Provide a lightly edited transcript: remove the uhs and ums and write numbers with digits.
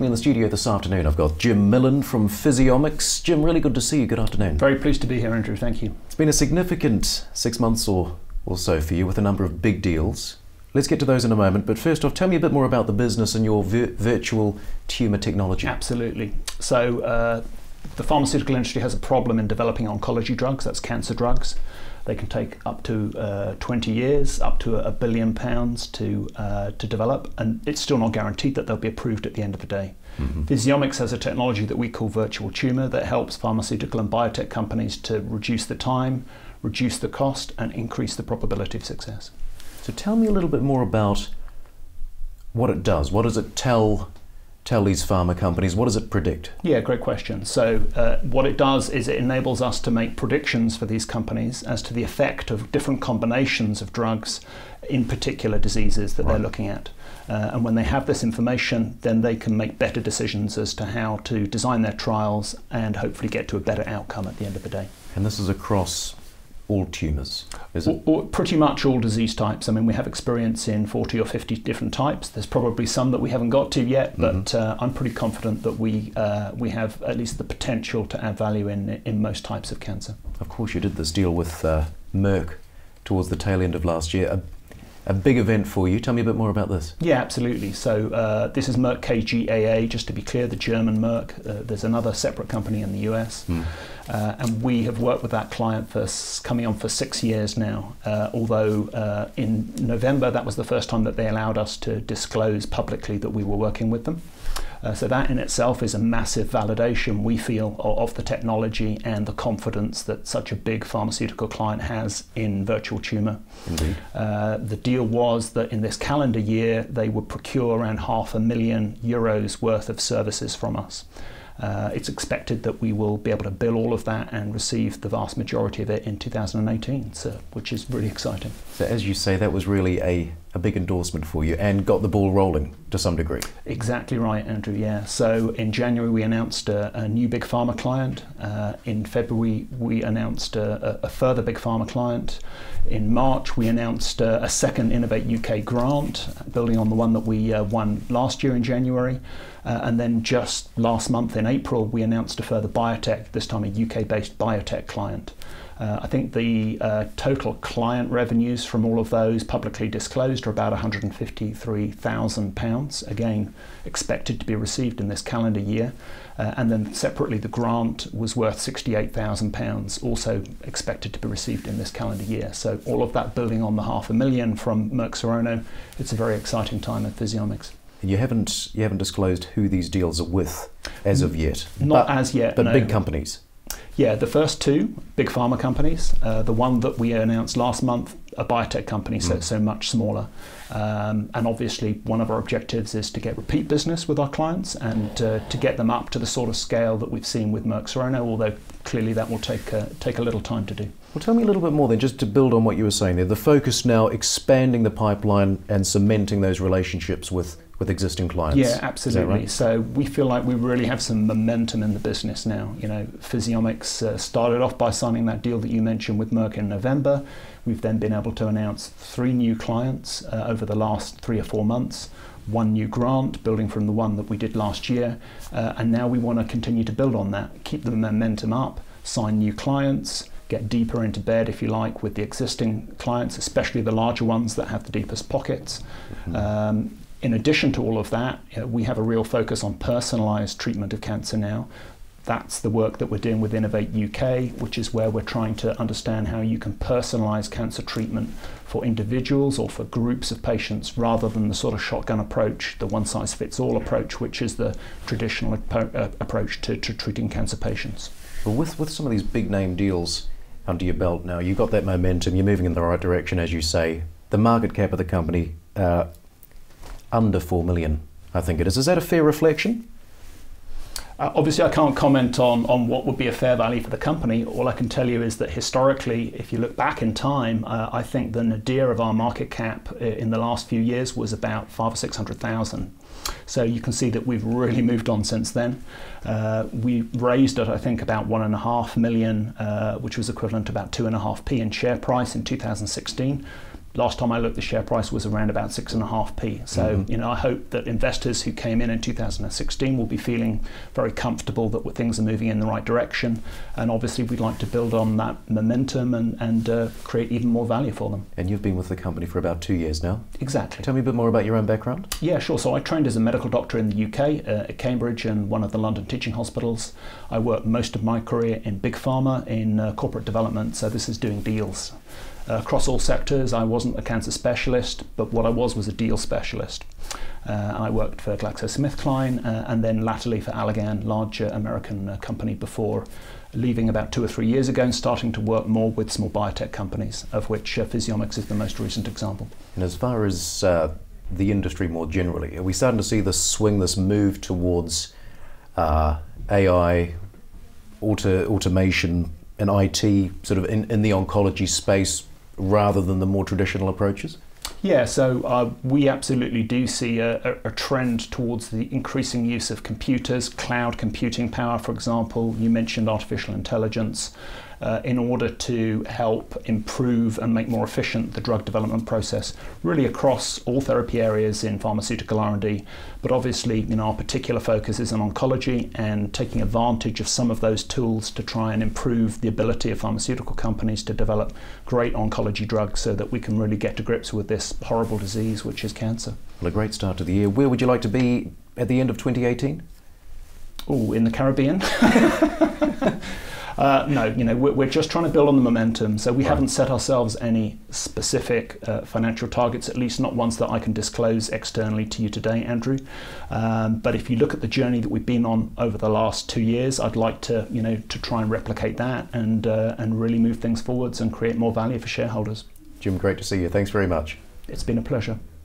me in the studio this afternoon, I've got Jim MIllen from Physiomics. Jim, really good to see you. Good afternoon. Very pleased to be here, Andrew. Thank you. It's been a significant 6 months or so for you with a number of big deals. Let's get to those in a moment, but first off, tell me a bit more about the business and your virtual tumour technology. Absolutely. So the pharmaceutical industry has a problem in developing oncology drugs, that's cancer drugs. They can take up to 20 years, up to £1 billion to develop, and it's still not guaranteed that they'll be approved at the end of the day. Physiomics has a technology that we call virtual tumour that helps pharmaceutical and biotech companies to reduce the time, reduce the cost, and increase the probability of success. So tell me a little bit more about what it does. What does it tell these pharma companies? What does it predict? Yeah, great question. So what it does is it enables us to make predictions for these companies as to the effect of different combinations of drugs in particular diseases that they're looking at. And when they have this information, then they can make better decisions as to how to design their trials and hopefully get to a better outcome at the end of the day. And this is across all tumours, is it? Pretty much all disease types. I mean, we have experience in 40 or 50 different types. There's probably some that we haven't got to yet, but I'm pretty confident that we have at least the potential to add value in most types of cancer. Of course, you did this deal with Merck towards the tail end of last year. A big event for you. Tell me a bit more about this. Yeah, absolutely. So this is Merck KGaA, just to be clear, the German Merck. There's another separate company in the US. And we have worked with that client for coming on for 6 years now, although in November that was the first time that they allowed us to disclose publicly that we were working with them. So that in itself is a massive validation, we feel, of the technology and the confidence that such a big pharmaceutical client has in virtual tumour. Indeed. The deal was that in this calendar year they would procure around €500,000 worth of services from us. It's expected that we will be able to bill all of that and receive the vast majority of it in 2018, so, which is really exciting. So as you say, that was really a big endorsement for you and got the ball rolling to some degree. Exactly right, Andrew, yeah. So in January we announced a new big pharma client. In February we announced a further big pharma client. In March we announced a second Innovate UK grant, building on the one that we won last year in January. And then just last month in April we announced a further biotech, this time a UK-based biotech client. I think the total client revenues from all of those publicly disclosed are about £153,000, again expected to be received in this calendar year. And then separately the grant was worth £68,000, also expected to be received in this calendar year. So all of that building on the $500,000 from Merck Serono. It's a very exciting time at Physiomics. You haven't disclosed who these deals are with as of yet. Not as yet, but no. Big companies. Yeah, the first two big pharma companies. The one that we announced last month, a biotech company, so much smaller. And obviously one of our objectives is to get repeat business with our clients and to get them up to the sort of scale that we've seen with Merck Serono, although clearly that will take a little time to do. Well, tell me a little bit more then, just to build on what you were saying there. The focus now expanding the pipeline and cementing those relationships with existing clients. Yeah, absolutely. Right? So we feel like we really have some momentum in the business now. You know, Physiomics started off by signing that deal that you mentioned with Merck in November. We've then been able to announce 3 new clients over the last 3 or 4 months. 1 new grant, building from the one that we did last year. And now we want to continue to build on that, keep the momentum up, sign new clients, get deeper into bed, if you like, with the existing clients, especially the larger ones that have the deepest pockets. In addition to all of that, we have a real focus on personalised treatment of cancer now. That's the work that we're doing with Innovate UK, which is where we're trying to understand how you can personalise cancer treatment for individuals or for groups of patients, rather than the sort of shotgun approach, the one-size-fits-all approach, which is the traditional approach to treating cancer patients. Well, with some of these big name deals under your belt now, you've got that momentum, you're moving in the right direction, as you say. The market cap of the company, under 4 million, I think it is. Is that a fair reflection? Obviously, I can't comment on what would be a fair value for the company. All I can tell you is that historically, if you look back in time, I think the nadir of our market cap in the last few years was about 500,000 or 600,000. So you can see that we've really moved on since then. We raised at, I think, about 1.5 million, which was equivalent to about 2.5p in share price in 2016. last time I looked, the share price was around about 6.5p. So, you know, I hope that investors who came in 2016 will be feeling very comfortable that things are moving in the right direction. And obviously, we'd like to build on that momentum and create even more value for them. And you've been with the company for about 2 years now. Exactly. Tell me a bit more about your own background. Yeah, sure. So I trained as a medical doctor in the UK at Cambridge and one of the London teaching hospitals. I worked most of my career in big pharma, in corporate development. So this is doing deals. Across all sectors, I wasn't a cancer specialist, but what I was a deal specialist. I worked for GlaxoSmithKline and then latterly for Allergan, large American company, before leaving about 2 or 3 years ago and starting to work more with small biotech companies, of which Physiomics is the most recent example. And as far as the industry more generally, are we starting to see this swing, this move towards AI, automation and IT sort of in the oncology space rather than the more traditional approaches? Yeah, so we absolutely do see a trend towards the increasing use of computers, cloud computing power, for example. You mentioned artificial intelligence. In order to help improve and make more efficient the drug development process, really across all therapy areas in pharmaceutical R&D. But obviously, you know, our particular focus is on oncology and taking advantage of some of those tools to try and improve the ability of pharmaceutical companies to develop great oncology drugs so that we can really get to grips with this horrible disease, which is cancer. Well, a great start to the year. Where would you like to be at the end of 2018? Oh, in the Caribbean. No, you know, we're just trying to build on the momentum. So we haven't set ourselves any specific financial targets, at least not ones that I can disclose externally to you today, Andrew. But if you look at the journey that we've been on over the last 2 years, I'd like to, you know, to try and replicate that and really move things forwards and create more value for shareholders. Jim, great to see you. Thanks very much. It's been a pleasure.